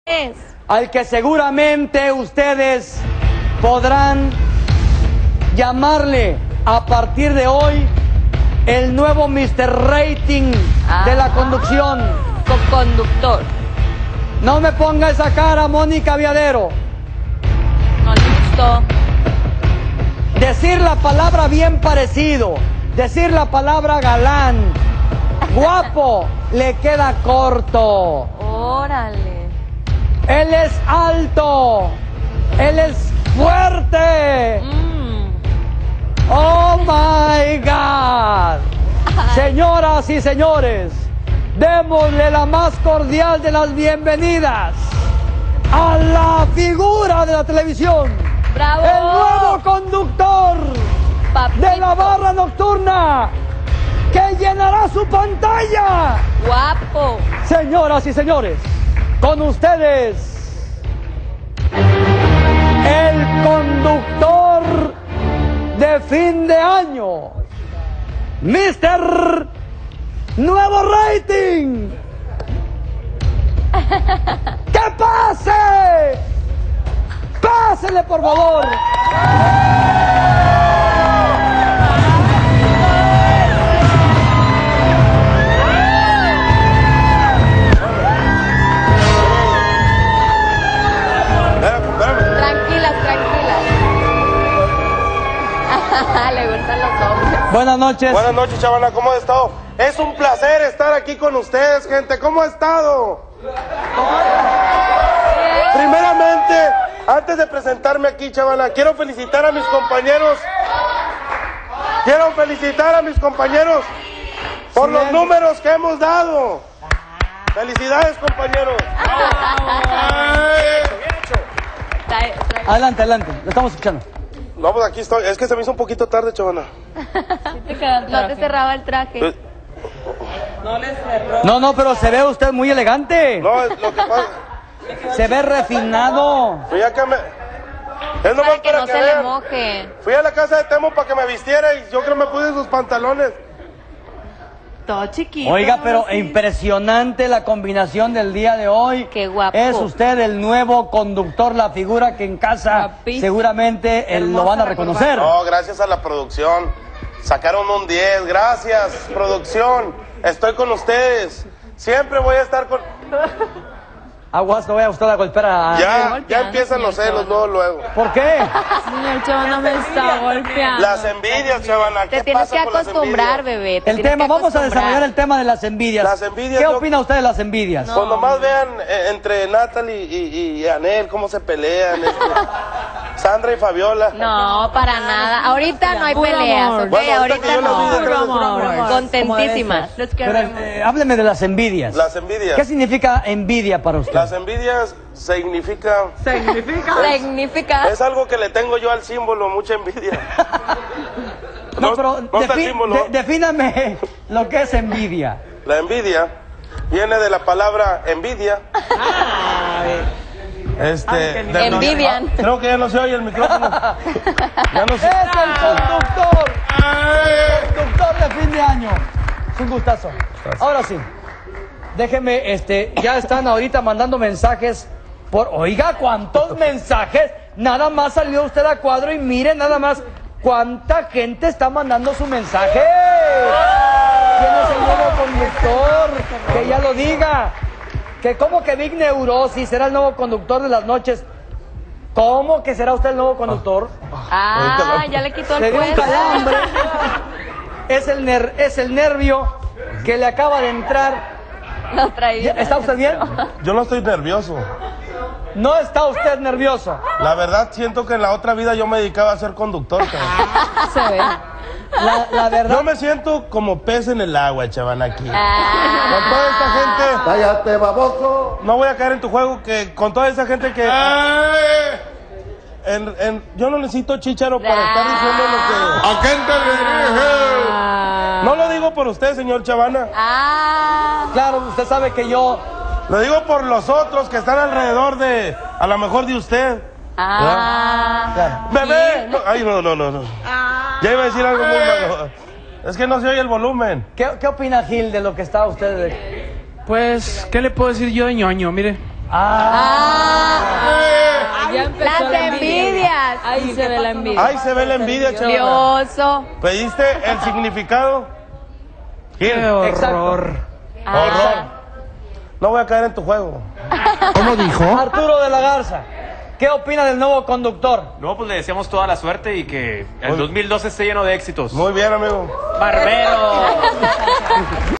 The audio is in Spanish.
al que seguramente ustedes podrán llamarle a partir de hoy el nuevo Mr. Rating de la conducción. Co-conductor. No me ponga esa cara, Mónica Viadero. No le gustó. Decir la palabra bien parecido, decir la palabra galán, guapo, le queda corto. Órale. Él es alto, él es fuerte. Oh my God. Señoras y señores, démosle la más cordial de las bienvenidas a la figura de la televisión. ¡Bravo! El nuevo conductor Papito. de la barra nocturna que llenará su pantalla. Guapo. Señoras y señores, con ustedes, el conductor de fin de año, Mr. Nuevo Rating. ¡Que pase! ¡Pásele, por favor! Tranquilas, tranquilas. Le gustan los hombres. Buenas noches. Buenas noches, chavala, ¿cómo has estado? Es un placer estar aquí con ustedes, gente. ¿Cómo ha estado? Primeramente, antes de presentarme aquí, chavala, quiero felicitar a mis compañeros. Quiero felicitar a mis compañeros por los números que hemos dado. Felicidades, compañeros. Adelante, adelante, lo estamos escuchando. No, pues aquí estoy. Es que se me hizo un poquito tarde, chavala. No te cerraba el traje. No, pero se ve usted muy elegante. No, es lo que pasa. Se ve refinado. Fui a que me... Es nomás Para que no que se le vean. moje. Fui a la casa de Temo para que me vistiera y yo creo que me puse sus pantalones. Todo chiquito. Oiga, pero sí. impresionante la combinación del día de hoy. Qué guapo. Es usted el nuevo conductor, la figura que en casa Guapísimo. seguramente lo van a reconocer. No, gracias a la producción. Sacaron un 10. Gracias, producción. Estoy con ustedes. Siempre voy a estar con... Aguas, no vaya usted a golpear a... Ya empiezan los celos, luego. ¿Por qué? Señor Chavana me está golpeando. Las envidias, chavala. Te ¿Qué tienes pasa que con las acostumbrar, envidias? bebé. Te El tienes tema, que vamos a acostumbrar. desarrollar el tema de las envidias. Las envidias, ¿Qué yo- opina usted de las envidias? Pues nomás vean entre Natalie y Anel cómo se pelean. Sandra y Fabiola. No, para nada. Ahorita no hay Puro peleas, amor. ¿ok? Bueno, ahorita que Ahorita yo las vi no. detrás de- Puro amor. Contentísimas. Pero, hábleme de las envidias. Las envidias. ¿Qué significa envidia para usted? Las envidias significa... Significa. Es algo que le tengo yo al símbolo, mucha envidia. No, pero no está el símbolo. defíname lo que es envidia. La envidia viene de la palabra envidia. Envidian. Creo que ya no se oye el micrófono. Ya no ¡Es se... el conductor! Conductor de fin de año. Es un gustazo. Ahora sí, déjeme, ya están ahorita mandando mensajes por... Oiga, ¿cuántos mensajes? Nada más salió usted a cuadro y mire nada más cuánta gente está mandando su mensaje. ¿Quién es el nuevo conductor? Que ya lo diga. Que como que Big Neurosis será el nuevo conductor de las noches. ¿Cómo que será usted el nuevo conductor? Ah, ya le quitó Le el dio un puesto. calambre. Es el nervio que le acaba de entrar. Lo traía. ¿Está usted bien? Yo no estoy nervioso. No está usted nervioso. La verdad, siento que en la otra vida yo me dedicaba a ser conductor, cabrón. Se ve. La verdad. Yo me siento como pez en el agua, chaval, aquí. Ah. Con toda esta gente... ¡Cállate, baboso! No voy a caer en tu juego, que con toda esa gente que... yo no necesito chícharo para estar diciendo lo que... ¿A quién te diriges? No lo digo por usted, señor Chavana. Ah. Claro, usted sabe que yo. Lo digo por los otros que están alrededor de... A lo mejor de usted. Ah. Claro. ¡Bebé! No, ay, no. Ya iba a decir algo muy malo. Es que no se oye el volumen. ¿Qué opina Gil de lo que está usted? Pues, ¿qué le puedo decir yo de ñoño? Mire, Ya empezó Las la envidia. envidias. Ahí se ve la envidia. Ahí se ve la envidia, chaval. Lioso. ¿Pediste el significado? Gil. Exacto. Horror. No voy a caer en tu juego. ¿Cómo dijo? Arturo de la Garza, ¿qué opina del nuevo conductor? No, pues le deseamos toda la suerte y que el 2012 esté lleno de éxitos. Muy bien, amigo. ¡Barbero!